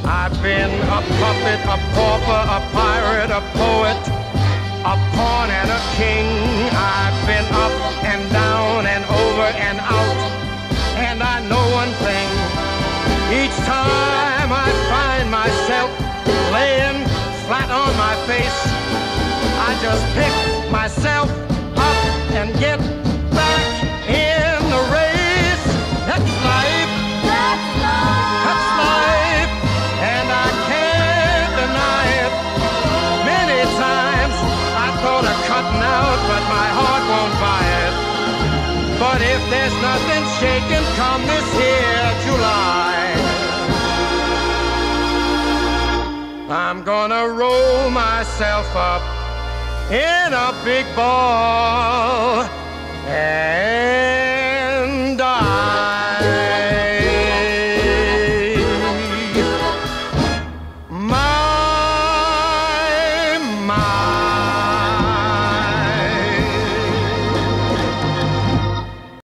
I've been a puppet, a pauper, a pirate, a poet, a pawn and a king. I've been up and down and over and out, and I know one thing. Each time I find myself laying flat on my face, I just pick myself up and get back in the race. That's life. That's life. That's life. And I can't deny it. Many times I thought of cutting out, but my heart won't buy it. But if there's nothing shaking come this here July, I'm gonna roll myself up in a big ball and